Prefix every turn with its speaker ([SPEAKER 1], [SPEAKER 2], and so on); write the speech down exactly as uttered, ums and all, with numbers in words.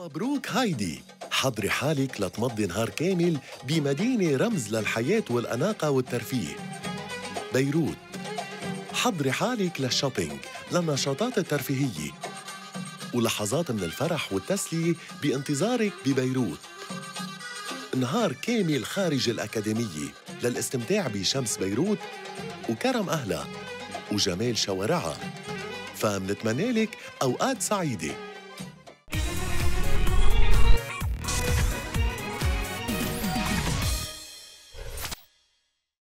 [SPEAKER 1] مبروك هايدي. حضري حالك لتمضي نهار كامل بمدينة رمز للحياة والأناقة والترفيه، بيروت. حضري حالك للشوبينج، للنشاطات الترفيهية ولحظات من الفرح والتسلية بانتظارك ببيروت. نهار كامل خارج الأكاديمية للاستمتاع بشمس بيروت وكرم أهلها وجمال شوارعها، فمنتمنى لك أوقات سعيدة.